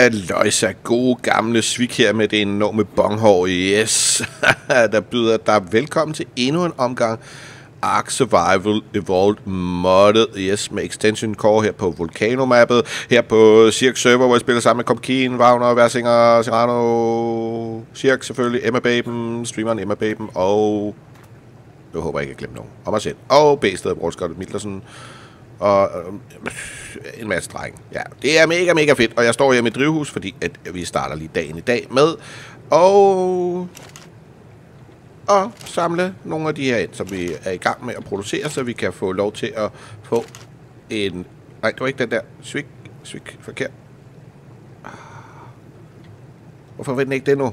Halløjsa, gode gamle Svik her med det enorme bonghår, yes. Der byder dig velkommen til endnu en omgang Ark Survival Evolved modded, yes, med Extension Core her på Volcano-mappet, her på Cirque server, hvor jeg spiller sammen med Kopkien, Wagner, Versinger, Serrano, Cirque selvfølgelig, Emma Baben, streameren Emma Baben, og jeg håber ikke, jeg glemmer nogen, og mig selv, og B-stedet, Broskottet Midlersen, og en masse drenge. Ja, det er mega, mega fedt, og jeg står her i mit drivhus, fordi at vi starter lige dagen i dag med og samle nogle af de her ind, som vi er i gang med at producere, så vi kan få lov til at få en... Nej, det var ikke den der. Svik, forkert. Hvorfor ved den ikke det nu?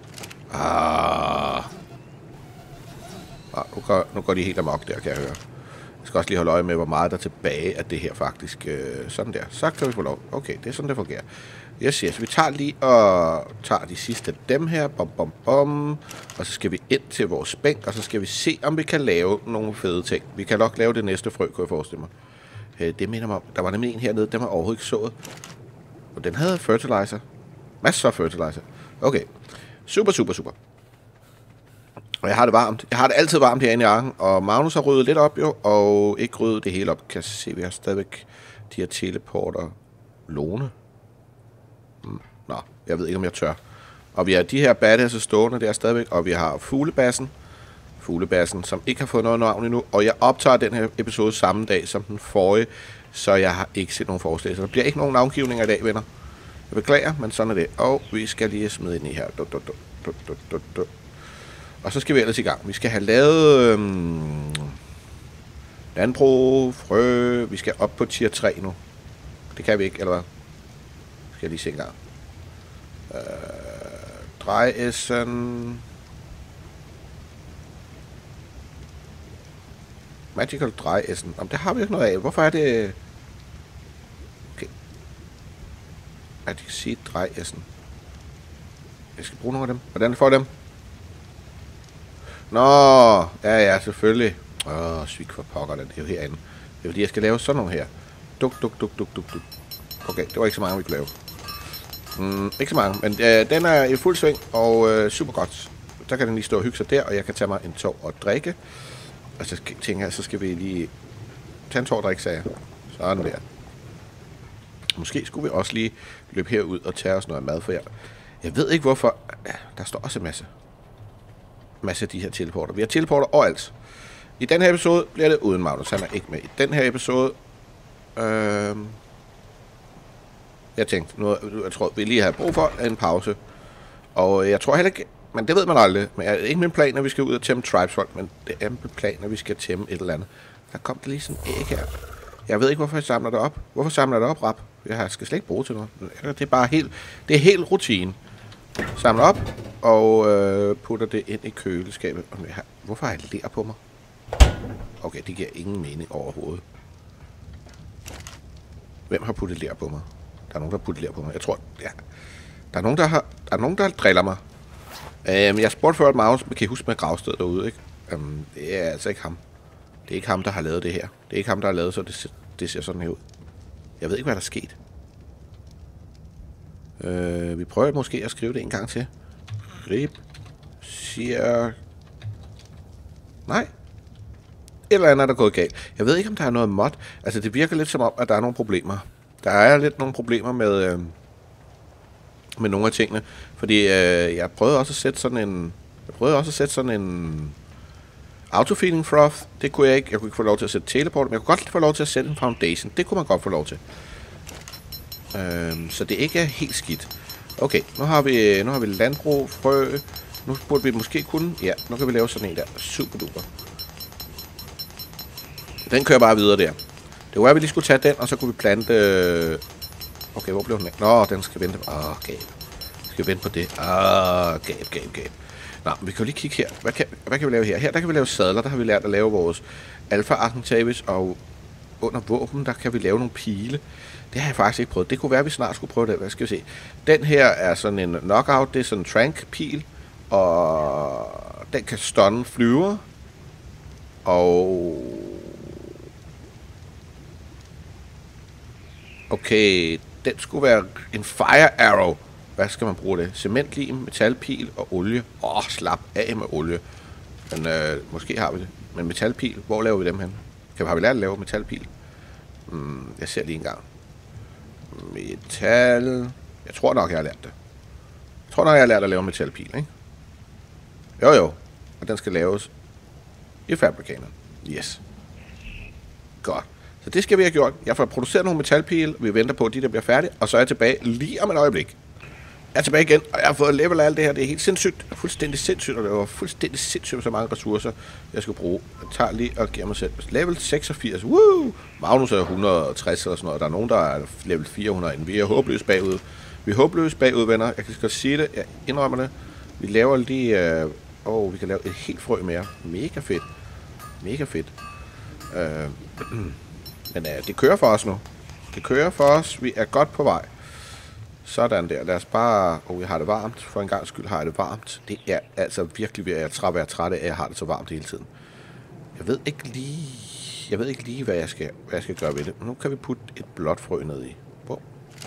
Nu går de helt amok der, kan jeg høre. Jeg skal også lige holde øje med, hvor meget der er tilbage af det her faktisk. Sådan der. Så kan vi få lov. Okay, det er sådan, det fungerer. Yes, vi tager lige og tager de sidste af dem her. Og så skal vi ind til vores bænk, og så skal vi se, om vi kan lave nogle fede ting. Vi kan nok lave det næste frø, kunne jeg forestille mig. Det minder mig om, der var nemlig en hernede, den var overhovedet ikke sået. Og den havde fertilizer. Masser af fertilizer. Okay. Super. Og jeg har det varmt. Jeg har det altid varmt herinde i arken. Og Magnus har ryddet lidt op jo, og ikke ryddet det hele op. Kan jeg se, vi har stadigvæk de her teleporter. Lone. Nå, jeg ved ikke, om jeg tør. Og vi har de her badasser stående der stadigvæk. Og vi har fuglebassen, som ikke har fået noget navn endnu. Og jeg optager den her episode samme dag som den forrige. Så jeg har ikke set nogen forslag. Så der bliver ikke nogen navngivninger i dag, venner. Jeg beklager, men sådan er det. Og vi skal lige smide ind i her. Og så skal vi ellers i gang. Vi skal have lavet landbrug, frø. Vi skal op på tier 3 nu. Det kan vi ikke, eller hvad? Skal jeg lige se en gang. Drejessen. Magical drejessen. Jamen, det har vi ikke noget af. Hvorfor er det... Okay. Magic seed drejessen. Jeg skal bruge nogle af dem. Hvordan får jeg dem? Nå, ja, selvfølgelig. Svik for pokker, det er jo herinde. Det er fordi, jeg skal lave sådan nogle her. Duk. Okay, det var ikke så mange, vi kunne lave. Ikke så mange, men den er i fuld sving, og super godt. Der kan den lige stå og hygge sig der, og jeg kan tage mig en tår og drikke. Og så tænker jeg, så skal vi lige tage en tår og drikke, sagde jeg. Sådan der. Måske skulle vi også lige løbe herud og tage os noget mad, for jeg ved ikke hvorfor. Ja, der står også en masse af de her teleporter. Vi har teleporter overalt. I den her episode bliver det uden Magnus. Han er ikke med i den her episode. Jeg tænkte, jeg tror, vi lige har brug for en pause. Og jeg tror heller ikke, men det ved man aldrig. Men det er ikke min plan, at vi skal ud og tæmme tribesfolk, men det er min plan, at vi skal tæmme et eller andet. Der kom der lige sådan en æg her. Jeg ved ikke, hvorfor jeg samler det op. Hvorfor samler jeg det op, rap? Jeg skal slet ikke bruge til noget. Det er bare helt rutine. Samler op og putter det ind i køleskabet. Hvorfor har jeg ler på mig? Okay, det giver ingen mening overhovedet. Hvem har puttet ler på mig? Der er nogen, der har puttet ler på mig. Jeg tror, ja. Der er nogen, der driller mig. Jeg spurgte før, at Magnus kan I huske med gravstedet derude, ikke? Det er altså ikke ham. Det er ikke ham, der har lavet det her. Det er ikke ham, der har lavet, så det ser sådan her ud. Jeg ved ikke, hvad der er sket. Vi prøver måske at skrive det en gang til. Rip siger... Nej. Et eller andet er der gået galt. Jeg ved ikke, om der er noget mod. Altså, det virker lidt som om, at der er nogle problemer. Der er lidt nogle problemer med nogle af tingene. Fordi jeg prøvede også at sætte sådan en... Autofeeding froth. Det kunne jeg ikke. Jeg kunne ikke få lov til at sætte teleport, men jeg kunne godt få lov til at sætte en foundation. Det kunne man godt få lov til. Så det ikke er helt skidt. Okay, nu har vi landbrug, frø. Nu burde vi måske kunne... Ja, nu kan vi lave sådan en der. Super duper. Den kører bare videre der. Det var, at vi lige skulle tage den, og så kunne vi plante... Okay, hvor blev den af? Nå, den skal vente... gab. Skal vente på det. Gab. Nå, vi kan jo lige kigge her. Hvad kan vi lave her? Her, der kan vi lave sadler. Der har vi lært at lave vores Alpha Argentavis, og under våben, der kan vi lave nogle pile. Det har jeg faktisk ikke prøvet. Det kunne være, at vi snart skulle prøve det. Hvad skal vi se? Den her er sådan en knockout. Det er sådan en trank-pil. Og den kan stunne flyver. Og... Okay, Den skulle være en fire arrow. Hvad skal man bruge det? Cementlim, metalpil og olie. Slap af med olie. Men måske har vi det. Men metalpil, hvor laver vi dem hen? Har vi lært at lave metalpil? Jeg ser lige en gang. Metal... Jeg tror nok, jeg har lært det. Jeg tror nok, jeg har lært at lave metalpil, ikke? Jo. Og den skal laves i Fabricator. Yes. Godt. Så det skal vi have gjort. Jeg får produceret nogle metalpile. Vi venter på, at de der bliver færdige. Og så er jeg tilbage lige om et øjeblik. Jeg er tilbage igen, og jeg har fået level af alt det her. Det er helt sindssygt. Fuldstændig sindssygt, og det var fuldstændig sindssygt, så mange ressourcer, jeg skal bruge. Jeg tager lige og giver mig selv level 86. Woo! Magnus er 160 eller sådan noget. Der er nogen, der er level 400. Vi er håbløst bagud. Vi er håbløst bagud, venner. Jeg kan godt sige det. Jeg indrømmer det. Vi laver lige... vi kan lave et helt frø mere. Mega fedt. Mega fedt. Men det kører for os nu. Det kører for os. Vi er godt på vej. Sådan der. Lad os bare... jeg har det varmt. For en gang skyld har jeg det varmt. Det er altså virkelig ved at være træt af, at jeg har det så varmt hele tiden. Jeg ved ikke lige, hvad jeg skal gøre ved det. Men nu kan vi putte et blåt frø ned i. Wow.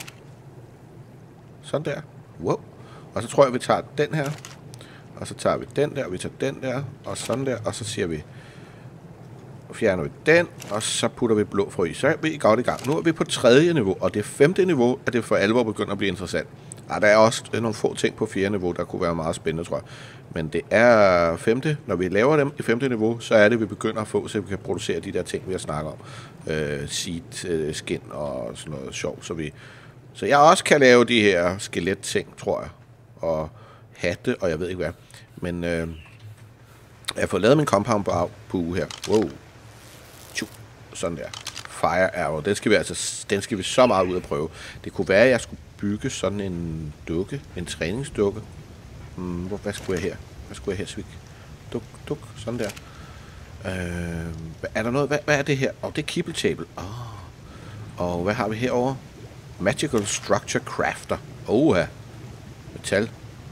Sådan der. Wow. Og så tror jeg, vi tager den her. Og så tager vi den der, vi tager den der. Og sådan der. Og så siger vi... fjerner vi den, og så putter vi blå frø i. Så er vi godt i gang. Nu er vi på 3. niveau, og det er 5. niveau, at det for alvor begynder at blive interessant. Der er også nogle få ting på 4. niveau, der kunne være meget spændende, tror jeg. Men det er 5. Når vi laver dem i 5. niveau, så er det, vi begynder at få, så vi kan producere de der ting, vi har snakket om. Seed, skin og sådan noget sjov. Så jeg også kan lave de her skelet-ting, tror jeg. Og hatte, og jeg ved ikke hvad. Men jeg har fået lavet min compound bue her. Wow. Sådan der. Fire arrow. Den skal vi så meget ud at prøve. Det kunne være, at jeg skulle bygge sådan en dukke. En træningsdukke. Hvad skulle jeg her? Hvad skulle jeg her, Svig? Duk. Sådan der. Er der noget? Hvad er det her? Det er kibble table. Og hvad har vi herovre? Magical structure crafter. Metal.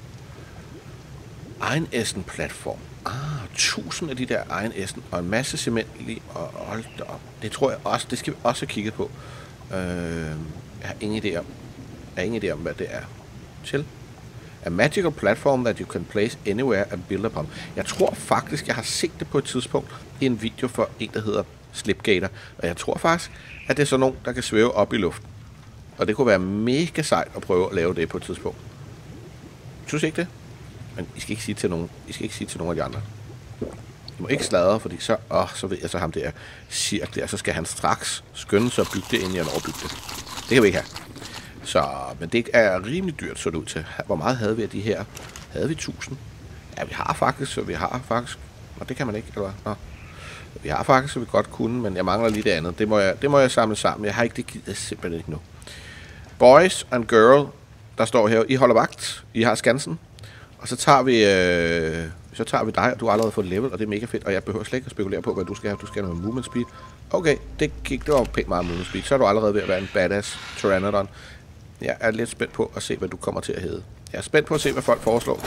Iron Essen platform. 1000 af de der Iron Essen og en masse cement lige, og hold da op. Det tror jeg også, det skal vi også have kigget på. Jeg har ingen idé om, hvad det er til. A magical platform that you can place anywhere and build upon. Jeg tror faktisk, jeg har set det på et tidspunkt i en video for en, der hedder Slipgator. Og jeg tror faktisk, at det er sådan nogen, der kan svæve op i luften. Og det kunne være mega sejt at prøve at lave det på et tidspunkt. Synes I ikke det? Men I skal ikke sige til nogen. I skal ikke sige til nogen af de andre. I må ikke sladre, fordi så ved jeg så ham der cirkler, så skal han straks skynde sig at bygge det, inden jeg når at bygge det. Det kan vi ikke have. Så, men det er rimelig dyrt, så det ud til. Hvor meget havde vi af de her? Havde vi 1000? Ja, vi har faktisk. Nå, det kan man ikke, eller hvad? Nå. Vi har faktisk, så vi godt kunne, men jeg mangler lige det andet. Det må jeg samle sammen. Jeg har ikke det givet simpelthen ikke nu. Boys and girl, der står her. I holder vagt. I har skansen. Og så tager vi dig, og du har allerede fået level, og det er mega fedt. Og jeg behøver slet ikke at spekulere på, hvad du skal have. Du skal have noget movement speed. Okay, det var pænt meget movement speed. Så er du allerede ved at være en badass Pteranodon. Jeg er lidt spændt på at se, hvad du kommer til at hedde. Jeg er spændt på at se, hvad folk foreslår.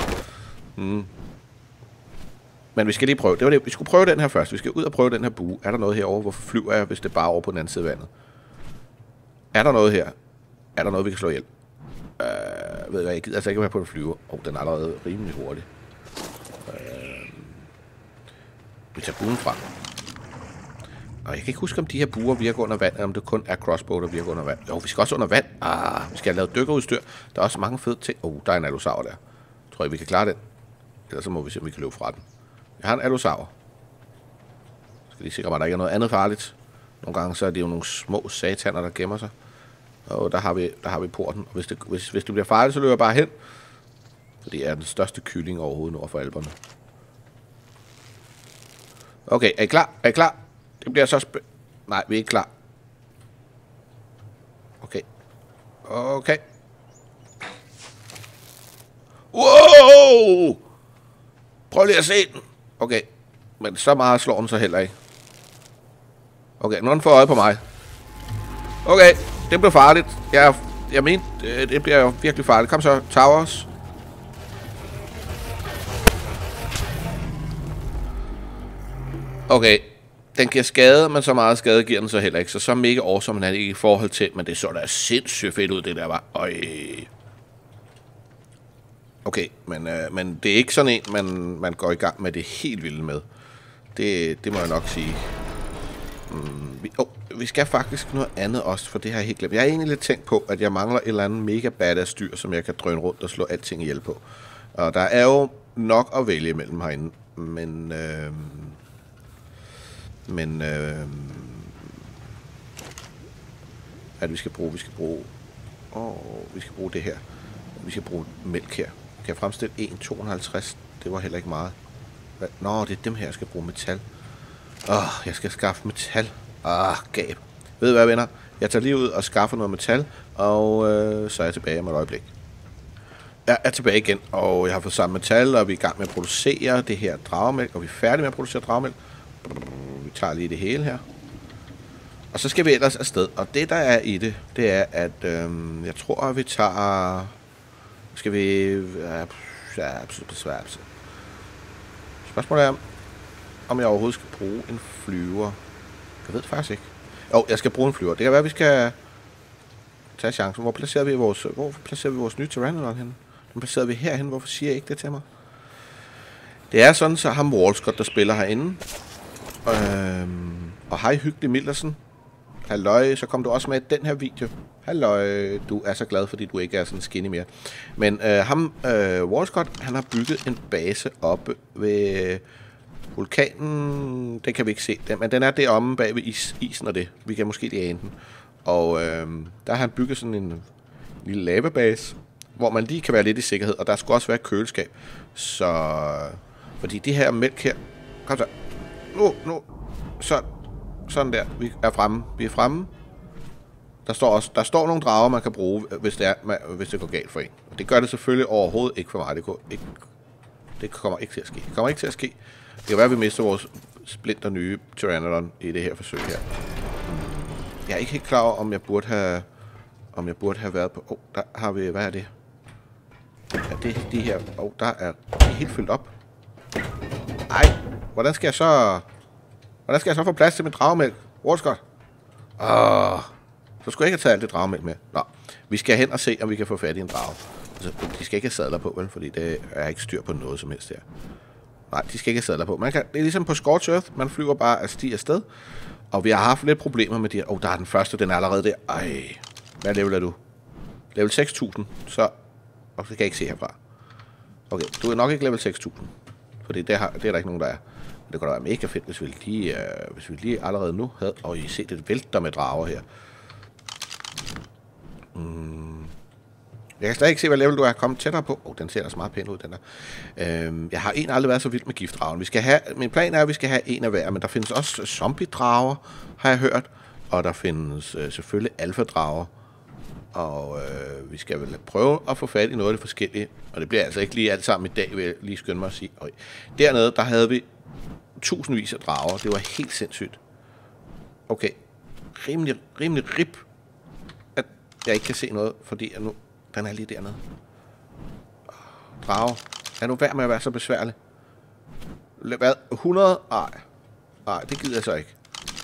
Men vi skal lige prøve. Det var det. Vi skulle prøve den her først. Vi skal ud og prøve den her bue. Er der noget herovre? Hvorfor flyver jeg, hvis det er bare over på den anden side af vandet? Er der noget her? Er der noget, vi kan slå ihjel? Ved jeg gider altså ikke være på en flyver. Den er allerede rimelig hurtig. Vi tager buen frem. Og jeg kan ikke huske, om de her buer virker under vand, eller om det kun er crossbow, der virker under vand. Jo, vi skal også under vand. Vi skal have lavet dykkerudstyr. Der er også mange fede ting. Der er en allosaur der. Tror jeg, vi kan klare den. Ellers så må vi se, om vi kan løbe fra den. Jeg har en allosaur. Jeg skal lige sikre mig, at der ikke er noget andet farligt. Nogle gange så er det jo nogle små sataner, der gemmer sig. Og der har vi porten. Og hvis det bliver farligt, så løber jeg bare hen. For det er den største kylling overhovedet nord for Alperne. Okay, er I klar? Er I klar? Det bliver så nej, vi er ikke klar. Okay. Wow! Prøv lige at se den. Okay, men så meget slår den så heller ikke. Okay, nu har den fået øje på mig. Okay, det blev farligt. Jeg mente, det bliver jo virkelig farligt. Kom så, Towers. Okay, Den giver skade, men så meget skade giver den så heller ikke. Så mega awesome er det ikke i forhold til, men det så da sindssygt fedt ud, det der var. Øj. Okay, men det er ikke sådan en, man går i gang med det helt vilde med. Det må jeg nok sige. Vi skal faktisk noget andet også, for det har jeg helt glemt. Jeg har egentlig lidt tænkt på, at jeg mangler et eller andet mega badass dyr, som jeg kan drøne rundt og slå alting ihjel på. Og der er jo nok at vælge imellem herinde, men at vi skal bruge det her. Vi skal bruge mælk her. Kan jeg fremstille 1,250? Det var heller ikke meget. Nå, det er dem her, jeg skal bruge metal. Jeg skal skaffe metal. Gab. Ved I hvad, venner? Jeg tager lige ud og skaffer noget metal, og så er jeg tilbage om et øjeblik. Jeg er tilbage igen, og jeg har fået sammen metal, og vi er i gang med at producere det her dragemælk, og vi er færdige med at producere dragemælk. Vi tager lige det hele her. Og så skal vi ellers afsted, og det der er i det, det er, at jeg tror, at vi tager... Skal vi... Spørgsmålet er, om jeg overhovedet skal bruge en flyver. Jeg ved det faktisk ikke. Jo, jeg skal bruge en flyver. Det kan være, at vi skal tage chancen. Hvor placerer vi vores nye Pteranodon henne? Den placerer vi herhen. Hvorfor siger jeg ikke det til mig? Det er sådan, så ham Walscott, der spiller herinde. Og hej, hyggelig Mildersen. Halløj, så kom du også med i den her video. Halløj, du er så glad, fordi du ikke er sådan skinny mere. Men Walscott, han har bygget en base oppe ved vulkanen. Den kan vi ikke se, men den er deromme bag ved isen og det. Vi kan måske lige ane den. Og der har han bygget sådan en lille lavabase, hvor man lige kan være lidt i sikkerhed. Og der skulle også være et køleskab. Så... Fordi de her mælk her... Kom så. Nu. Sådan der. Vi er fremme. Der står nogle drager, man kan bruge, hvis det går galt for en. Og det gør det selvfølgelig overhovedet ikke for mig. Det kommer ikke til at ske. Det kan være, at vi mister vores splinter nye Pteranodon i det her forsøg her. Jeg er ikke helt klar over, om jeg burde have været på... der har vi... Hvad er det? Er det de her... der er helt fyldt op. Ej, hvordan skal jeg så få plads til min dragemælk? Walscott. Så skulle jeg ikke have taget alt det dragemælk med. Nå, vi skal hen og se, om vi kan få fat i en drage. Altså, de skal ikke have sadler på, vel? Fordi det er ikke styr på noget som helst her. Nej, de skal ikke have sadler på. Det er ligesom på Scorched Earth. Man flyver bare afsted. Og vi har haft lidt problemer med de her. Der er den første, den er allerede der. Ej, hvad level er du? Level 6000. Så... Og det kan jeg ikke se herfra. Okay, du er nok ikke level 6000. Fordi det er der ikke nogen, der er. Det kunne da være mega fedt, hvis vi lige allerede nu havde... I se, det vælter med drager her. Jeg kan stadig ikke se, hvad level du er kommet tættere på. Den ser da så meget pæn ud, den der. Jeg har aldrig været så vild med giftdragen. Min plan er, at vi skal have en af hver, men der findes også zombie-drager, har jeg hørt. Og der findes selvfølgelig alfa-drager. Og vi skal vel prøve at få fat i noget af det forskellige. Og det bliver altså ikke lige alt sammen i dag, vil jeg lige skynde mig at sige. Dernede, der havde vi tusindvis af drager. Det var helt sindssygt. Okay. Rimelig rip, at jeg ikke kan se noget, fordi nu... Den er lige dernede. Drage. Er nu værd med at være så besværlig? Hvad? 100? Nej, det gider jeg så ikke.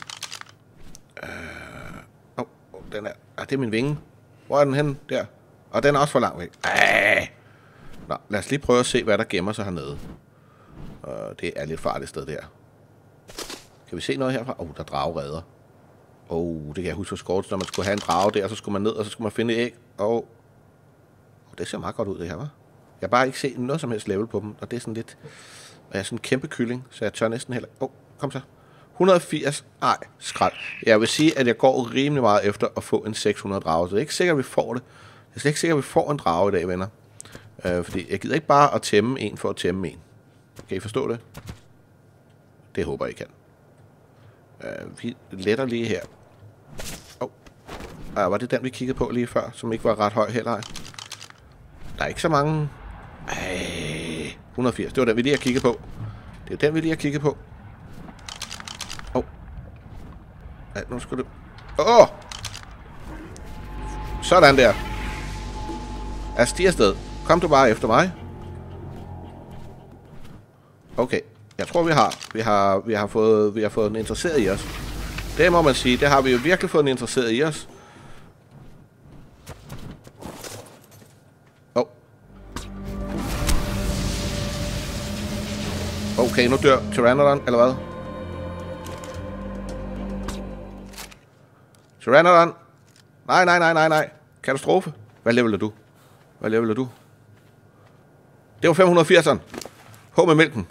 Den er... det er min vinge. Hvor er den henne? Der. Og den er også for langt væk. Nå, lad os lige prøve at se, hvad der gemmer sig hernede. Det er lidt farligt sted der. Kan vi se noget herfra? Der er dragereder. Det kan jeg huske for Scorched, når man skulle have en drage der, så skulle man ned, og så skulle man finde et æg. Det ser meget godt ud, det her, hva'? Jeg har bare ikke set noget som helst level på dem, og det er sådan lidt... Og jeg er sådan en kæmpe kylling, så jeg tør næsten heller... Kom så. 180. Ej, skrald. Jeg vil sige, at jeg går rimelig meget efter at få en 600 drage, så det er ikke sikkert, at vi får det. Jeg er slet ikke sikker, at vi får en drage i dag, venner. Fordi jeg gider ikke bare at tæmme en for at tæmme en. Kan I forstå det? Det håber jeg, I kan. Vi letter lige her. Var det den, vi kiggede på lige før, som ikke var ret høj heller? Der er ikke så mange... 180. Det var den, vi lige har kigget på. Det er den, vi lige har kigget på. Nu skal du... Sådan der. Stig afsted. Kom du bare efter mig. Okay. Jeg tror, vi har fået en interesseret i os. Det må man sige. Det har vi jo virkelig fået en interesseret i os. Okay, nu dør Pteranodon, eller hvad? Pteranodon! Nej. Katastrofe. Hvad level er du? Det var 580'eren. På med mælken.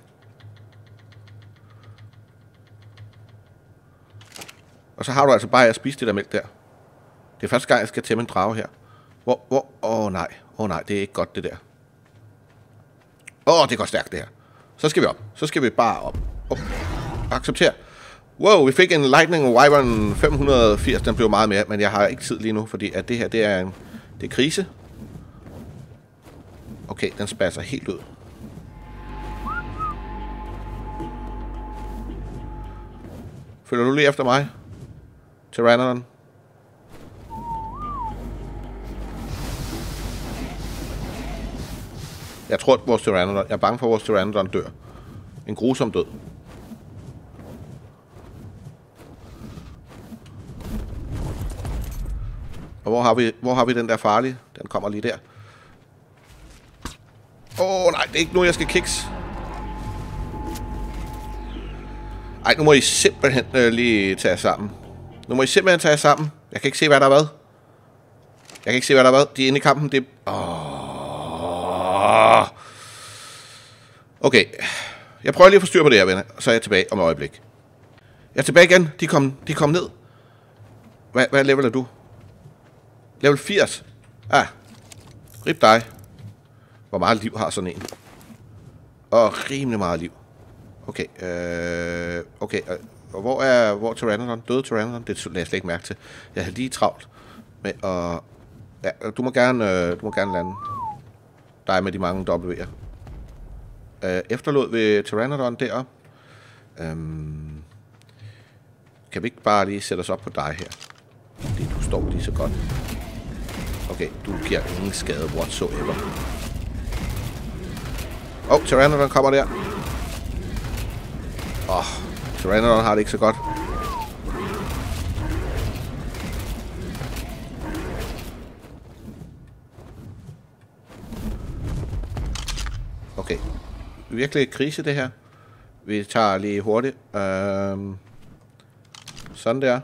Og så har du altså bare at spise det der mælk der. Det er første gang, jeg skal tæmme en drage her. Åh nej, det er ikke godt det der. Det går stærkt det her. Så skal vi op. Så skal vi bare op. Accepter. Wow, vi fik en Lightning Wyvern 580. Den blev meget mere, men jeg har ikke tid lige nu, fordi at det her, det er krise. Okay, den spasser helt ud. Følger du lige efter mig? Pteranodon. Jeg tror, at vores Pteranodon... Jeg er bange for, at vores Pteranodon dør. En grusom død. Og hvor har vi den der farlige? Den kommer lige der. Nej, det er ikke nu, jeg skal kiks. Ej, nu må I simpelthen lige tage jer sammen. Jeg kan ikke se, hvad der er hvad. De er inde i kampen. Det Okay. Jeg prøver lige at få styr på det her, venner. Så er jeg tilbage om et øjeblik. Jeg er tilbage igen. De kom ned. Hvad level er du? Level 80. Rip dig. Hvor meget liv har sådan en? Rimelig meget liv. Okay. Okay. Og hvor er Pteranodon? Døde Pteranodon? Det lader jeg slet ikke mærke til. Jeg har lige travlt med at... Ja, du må gerne lande. Dig med de mange W'er. Efterlod ved Pteranodon deroppe. Kan vi ikke bare lige sætte os op på dig her? Fordi du står lige så godt. Okay, du giver ingen skade whatsoever. Pteranodon kommer der. Pteranodon har det ikke så godt. Okay. Virkelig krise det her. Vi tager lige hurtigt. Sådan der.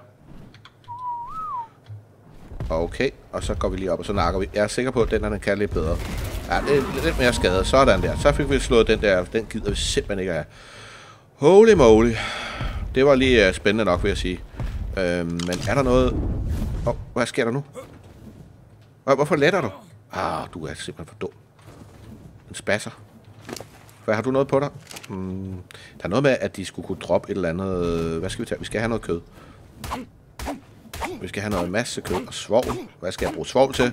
Okay, og så går vi lige op, og så nakker vi. Jeg er sikker på, at den kan lidt bedre. Ja, det er lidt mere skadet. Sådan der. Så fik vi slået den der. Den gider vi simpelthen ikke have. Holy moly. Det var lige spændende nok, vil jeg sige. Men er der noget... hvad sker der nu? Hvorfor letter du? Du er simpelthen for dum. En spasser. Hvad har du noget på dig? Der er noget med, at de skulle kunne droppe et eller andet... Hvad skal vi tage? Vi skal have noget kød. Vi skal have noget masse kød og svovl. Hvad skal jeg bruge svovl til?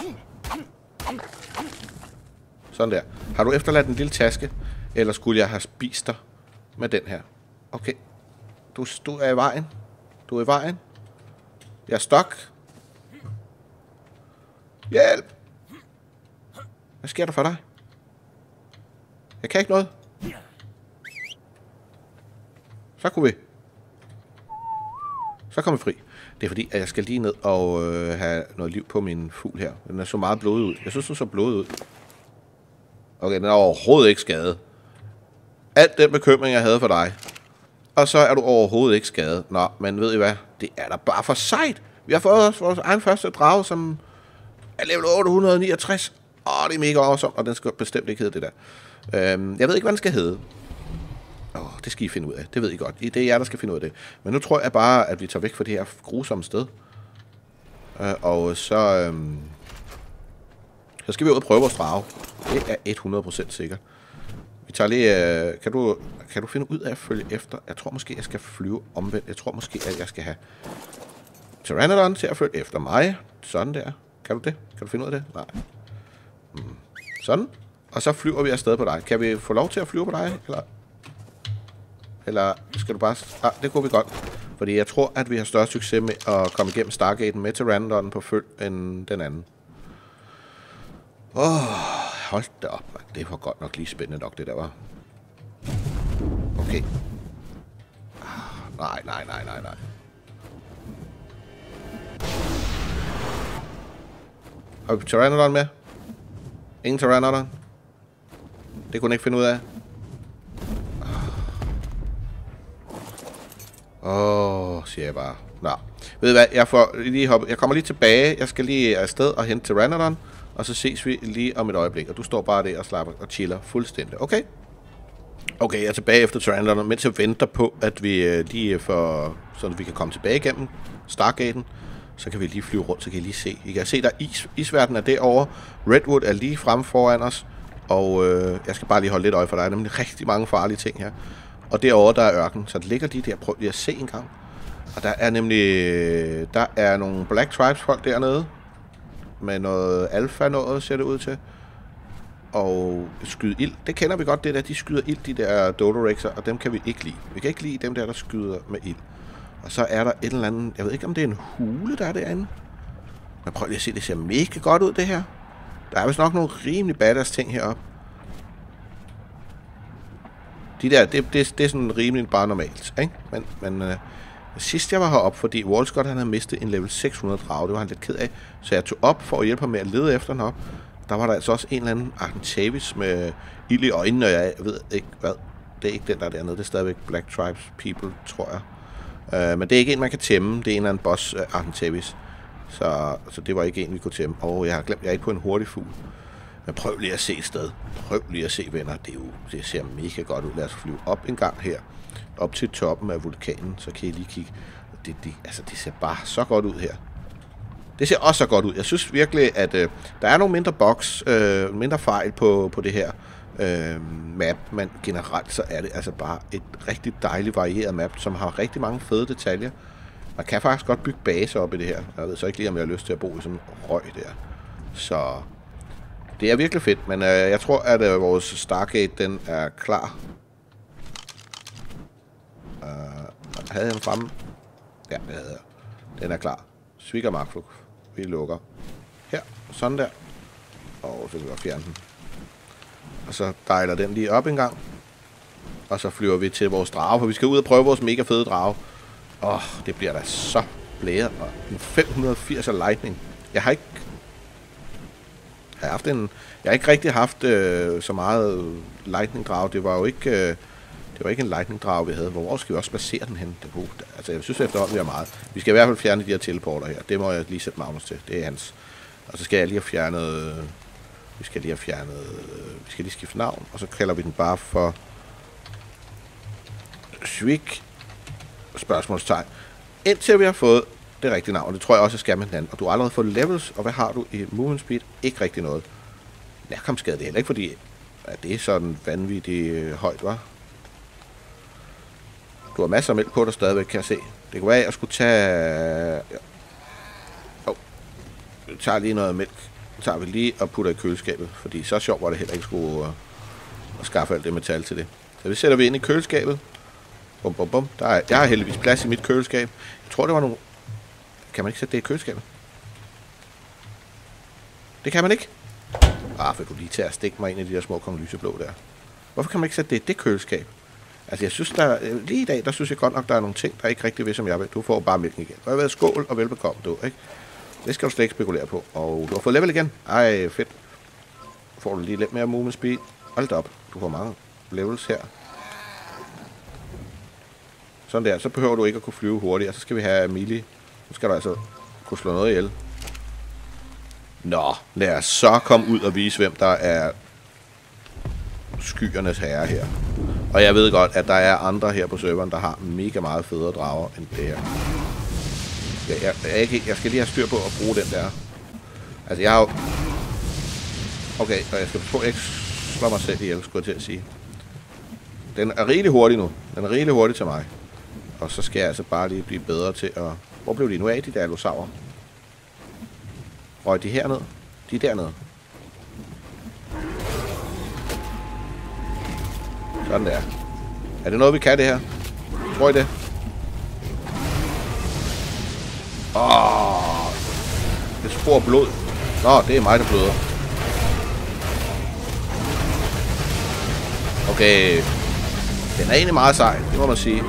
Sådan der. Har du efterladt en lille taske? Eller skulle jeg have spist dig med den her? Okay. Du er i vejen. Jeg er stok. Hjælp! Hvad sker der for dig? Jeg kan ikke noget. Så kom vi fri. Det er fordi, at jeg skal lige ned og have noget liv på min fugl her. Den er så meget blodet ud. Jeg synes, den så blodet ud. Okay, den er overhovedet ikke skadet. Alt den bekymring, jeg havde for dig. Og så er du overhovedet ikke skadet. Nå, men ved I hvad? Det er da bare for sejt. Vi har fået os vores egen første drage, som er level 869. Det er mega awesome, og den skal bestemt ikke hedde det der. Jeg ved ikke, hvad den skal hedde. Det skal I finde ud af. Det ved I godt. Det er jer, der skal finde ud af det. Men nu tror jeg bare, at vi tager væk fra det her grusomme sted. Og så skal vi ud og prøve vores drage. Det er 100% sikkert. Vi tager lige... Kan du finde ud af at følge efter? Jeg tror måske, jeg skal flyve omvendt. Jeg tror måske, at jeg skal have Pteranodon til at følge efter mig. Sådan der. Kan du det? Kan du finde ud af det? Nej. Sådan. Og så flyver vi afsted på dig. Kan vi få lov til at flyve på dig? Eller skal du bare... det kunne vi godt. Fordi jeg tror, at vi har større succes med at komme igennem Stargaten med Pteranodon på følg end den anden. Hold da op, man. Det var godt nok lige spændende nok, det der var. Okay. Nej. Har vi Pteranodon med? Ingen Pteranodon? Det kunne jeg ikke finde ud af. Siger jeg bare. Nå. Ved du hvad, jeg kommer lige tilbage. Jeg skal lige afsted og hente Pteranodon. Og så ses vi lige om et øjeblik. Og du står bare der og slapper og chiller fuldstændig. Okay? Okay, jeg er tilbage efter Pteranodon, mens jeg venter på, at vi lige får... Så vi kan komme tilbage igennem Stargaten. Så kan vi lige flyve rundt, så kan I lige se. I kan se, der isverden er derovre. Redwood er lige fremme foran os. Og jeg skal bare lige holde lidt øje, for der er nemlig rigtig mange farlige ting her. Og derovre, der er ørken. Så der ligger de der. Prøv lige at se en gang. Og der er nemlig... Der er nogle Black Tribes folk dernede. Med noget alfa noget, ser det ud til. Og skyde ild. Det kender vi godt, det der. De skyder ild, de der Dodorexer. Og dem kan vi ikke lide. Vi kan ikke lide dem der skyder med ild. Og så er der et eller andet... Jeg ved ikke, om det er en hule, der er derinde. Men prøv lige at se, det ser mega godt ud, det her. Der er vist nok nogle rimelig badass ting heroppe. De der, det er sådan rimelig bare normalt, ikke? Men sidst jeg var heroppe, fordi Walscott han havde mistet en level 600 drage, det var han lidt ked af. Så jeg tog op for at hjælpe ham med at lede efter den op. Der var der altså også en eller anden Argentavis med ild i øjnene, og jeg ved ikke hvad. Det er ikke den der dernede, det er stadigvæk Black Tribes People, tror jeg. Men det er ikke en, man kan tæmme. Det er en eller anden boss, Argentavis. Så det var ikke en, vi kunne tæmme. Jeg har glemt, jeg er ikke på en hurtig fugl. Men prøv lige at se et sted. Prøv lige at se, venner. Det ser mega godt ud. Lad os flyve op en gang her. Op til toppen af vulkanen. Så kan I lige kigge. Det ser bare så godt ud her. Det ser også så godt ud. Jeg synes virkelig, at der er nogle mindre boks, mindre fejl på det her map, men generelt så er det altså bare et rigtig dejligt varieret map, som har rigtig mange fede detaljer. Man kan faktisk godt bygge base op i det her. Jeg ved så ikke lige, om jeg har lyst til at bo i sådan en røg der. Så det er virkelig fedt, men jeg tror, at vores Stargate, den er klar. Havde jeg den fremme? Ja, det havde jeg. Den er klar. Sviger Markflug. Vi lukker her. Sådan der. Og så kan vi fjerne den. Og så dejler den lige op en gang. Og så flyver vi til vores drage, for vi skal ud og prøve vores mega fede drage. Det bliver da så blæret. Og en 580 af lightning. Jeg har ikke rigtig haft så meget lightning drage. Det var ikke en lightning drage, vi havde. Hvor skal vi også placere den hen? Altså, jeg synes efterhånden, vi har meget. Vi skal i hvert fald fjerne de her teleporter her. Det må jeg lige sætte Magnus til. Det er hans. Og så skal jeg lige have fjernet... Vi skal lige skifte navn. Og så kalder vi den bare for... Svik. Spørgsmålstegn. Indtil vi har fået det rigtige navn. Det tror jeg også, jeg skal med den anden. Og du har allerede fået levels. Og hvad har du i movement speed? Ikke rigtig noget. Nærkomstskade, det er heller ikke, fordi at det er sådan vanvittigt højt, var. Du har masser af mælk på dig stadigvæk, kan jeg se. Det kunne være, at jeg skulle tage... Jeg tager lige noget mælk. Så tager vi lige og putter i køleskabet. Fordi så sjovt var det heller ikke skulle at skaffe alt det metal til det. Så vi sætter vi ind i køleskabet. Bum, bum, bum. Jeg har heldigvis plads i mit køleskab. Jeg tror, det var nogle... Kan man ikke sætte det i køleskabet? Det kan man ikke. For jeg kunne lige tage at stikke mig ind i de der små kongelyseblå der. Hvorfor kan man ikke sætte det i det køleskab? Altså, jeg synes, lige i dag, der synes jeg godt nok, der er nogle ting, der ikke rigtig ved, som jeg vil. Du får bare mælken igen. Og jeg har været skål og velbekomme, du, ikke? Det skal du slet ikke spekulere på. Og du har fået level igen. Ej, fedt. Får du lige lidt mere movement speed. Hold op. Du får mange levels her. Sådan der. Så behøver du ikke at kunne flyve hurtigt. Så skal vi have melee. Nu skal du altså kunne slå noget ihjel. Nå, lad os så komme ud og vise, hvem der er skyernes herre her. Og jeg ved godt, at der er andre her på serveren, der har mega meget federe drager end det her. Jeg skal lige have styr på at bruge den der. Altså, jeg har jo... Okay, og jeg skal prøve at ikke slå mig selv ihjel, skulle jeg til at sige. Den er rigtig hurtig nu. Den er rigtig hurtig til mig. Og så skal jeg altså bare lige blive bedre til at... Hvor blev de nu af, de der alosaurer? Røg de herned? De er dernede. Sådan der. Er det noget, vi kan det her? Tror I det? Det spor blod. Nå, det er mig, der bløder. Okay. Den er egentlig meget sej, det må man sige.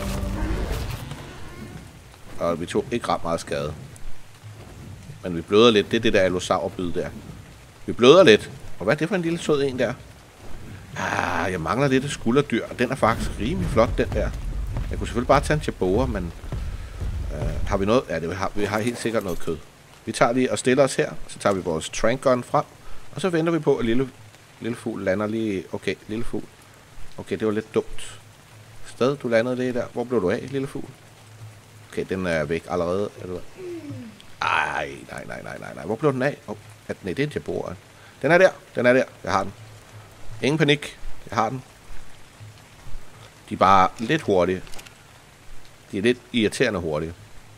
Og vi tog ikke ret meget skade. Men vi bløder lidt. Det er det der allosaur-bid der. Vi bløder lidt. Og hvad er det for en lille sød en der? Jeg mangler lidt af skulderdyr. Og den er faktisk rimelig flot, den der. Jeg kunne selvfølgelig bare tage en Jaboa, men... har vi noget? Ja, vi har helt sikkert noget kød. Vi tager lige og stiller os her. Så tager vi vores trank gun frem. Og så venter vi på, at lille fugl lander lige... Okay, lille fugl. Okay, det var lidt dumt. Sted, du landede lige der. Hvor blev du af, lille fugl? Okay, den er væk allerede. Ej, nej. Hvor blev den af? Nej, det er en Jaboa. Den er der. Jeg har den. Ingen panik. Jeg har den. De er bare lidt hurtige. De er lidt irriterende hurtige.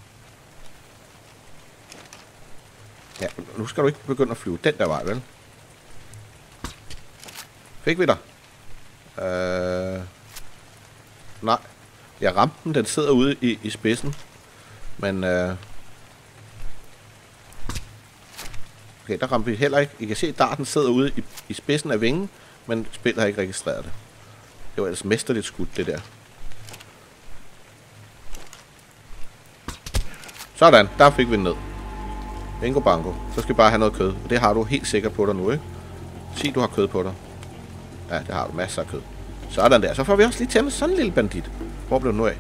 Ja, nu skal du ikke begynde at flyve den der vej, vel? Fik vi dig? Nej. Jeg ramte den. Den sidder ude i spidsen. Men okay, der ramte vi heller ikke. I kan se, at darten sidder ude i spidsen af vingen, men spillet har ikke registreret det. Det var ellers mesterligt skud, det der. Sådan, der fik vi den ned. Bingo bango. Så skal vi bare have noget kød. Og det har du helt sikkert på dig nu, ikke? Sig, du har kød på dig. Ja, det har du. Masser af kød. Sådan der. Så får vi også lige tæmmet sådan en lille bandit. Hvor blev du nu af?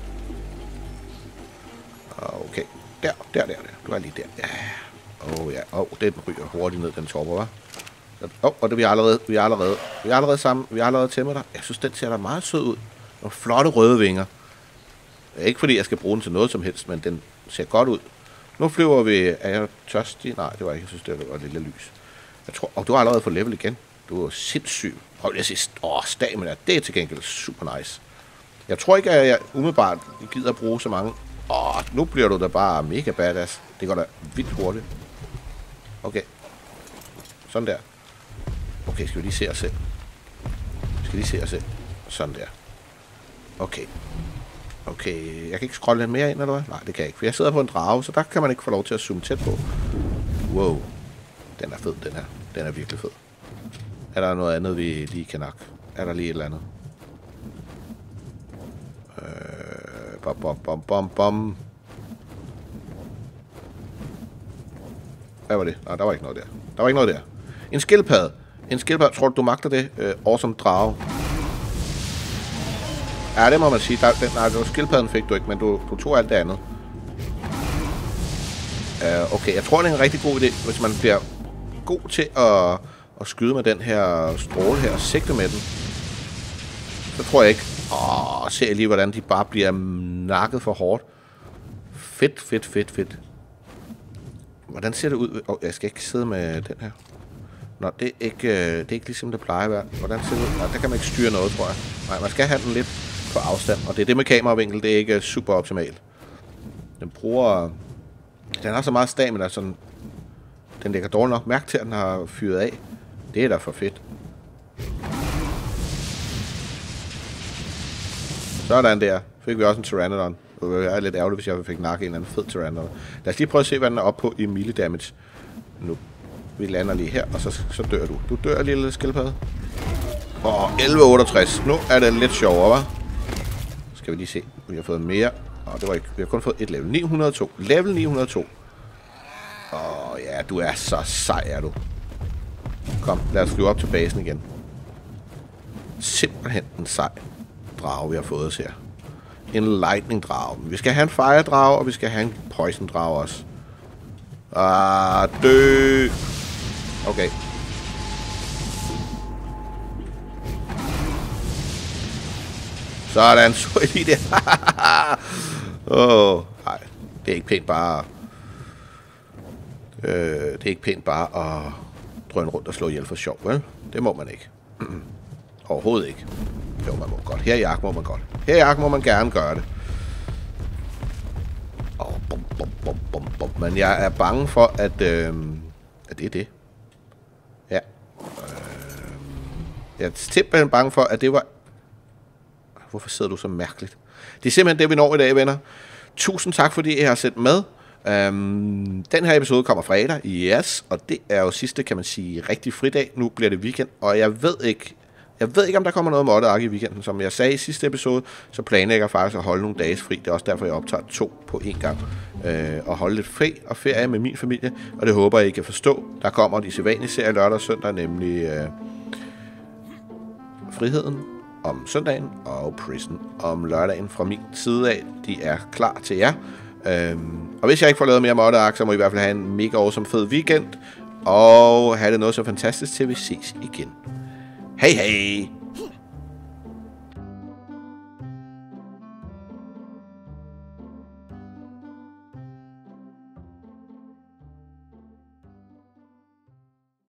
Okay. Der. Du er lige der. Ja. Den ryger hurtigt ned, den topper, hva'? Og det vi er allerede sammen. Vi er allerede tæmmet dig. Jeg synes, den ser da meget sød ud. Nogle flotte røde vinger. Ikke fordi jeg skal bruge den til noget som helst, men den ser godt ud. Nu flyver vi... Er jeg tørstig? Nej, det var ikke. Jeg synes, det var et lille lys. Jeg tror... du har allerede fået level igen. Du er sindssyg. Prøv lige at sige... stamina. Det er til gengæld super nice. Jeg tror ikke, at jeg umiddelbart gider at bruge så mange. Nu bliver du da bare mega badass. Det går da vildt hurtigt. Okay. Sådan der. Okay, skal vi lige se os selv. Sådan der. Okay. Jeg kan ikke scrolle lidt mere ind, eller hvad? Nej, det kan jeg ikke, for jeg sidder på en drage, så der kan man ikke få lov til at zoome tæt på. Wow. Den er fed, den her. Den er virkelig fed. Er der noget andet, vi lige kan nakke? Er der lige et eller andet? Bom. Hvad var det? Nej, der var ikke noget der. En skildpadde. Tror du magter det? Awesome drage. Ja, det må man sige. Skildpadden fik du ikke, men du tog alt det andet. Okay, jeg tror, det er en rigtig god idé, hvis man bliver god til at skyde med den her stråle her og sigte med den. Så tror jeg ikke. Se lige, hvordan de bare bliver nakket for hårdt. Fedt. Hvordan ser det ud? Jeg skal ikke sidde med den her. Nå, det er ikke ligesom det plejer at være. Hvordan ser det ud? Nej, der kan man ikke styre noget, tror jeg. Nej, man skal have den lidt på afstand. Og det er det med kameravinkel, det er ikke super optimalt. Den har så meget stamina, sådan... Den lægger dårligt nok mærke til, at den har fyret af. Det er da for fedt. Sådan der. Fik vi også en Pteranodon. Jeg er lidt ærgerlig, hvis jeg fik nakke en eller anden fed Pteranodon. Lad os lige prøve at se, hvad den er oppe på i melee damage. Nu. Vi lander lige her, og så dør du. Du dør, lille skildpadde. 1168. Nu er det lidt sjovere, hva'? Skal vi lige se. Vi har fået mere. Det var ikke. Vi har kun fået et level. 902. Level 902. Ja, du er så sej, er du. Kom, lad os flyve op til basen igen. Simpelthen en sej drage, vi har fået os her. En lightning drage. Vi skal have en fire drage, og vi skal have en poison drage også. Dø! Okay. Sådan, så I lige det. Nej, det er ikke pænt bare... det er ikke pænt bare at drøne rundt og slå ihjel for sjov, vel? Det må man ikke. Overhovedet ikke. Jo, man må godt. Her i Ark må man godt. Her i Ark må man gerne gøre det. Men jeg er bange for, at det er det. Ja. Jeg er simpelthen bange for, at det var... Hvorfor sidder du så mærkeligt? Det er simpelthen det, vi når i dag, venner. Tusind tak, fordi I har set med. Den her episode kommer fredag, yes, og det er jo sidste, kan man sige, rigtig fridag. Nu bliver det weekend, og jeg ved ikke, Jeg ved ikke, om der kommer noget moddeark i weekenden. Som jeg sagde i sidste episode, så planlægger jeg faktisk at holde nogle dages fri. Det er også derfor, jeg optager 2 på en gang. Og holde lidt fri og ferie med min familie. Og det håber jeg, I kan forstå. Der kommer de sædvanlige serier lørdag og søndag, nemlig Friheden om søndagen og Prison om lørdagen fra min side af. De er klar til jer. Og hvis jeg ikke får lavet mere moddeark, så må I hvert fald have en mega awesome fed weekend. Og have det noget så fantastisk, til vi ses igen. Hej hej!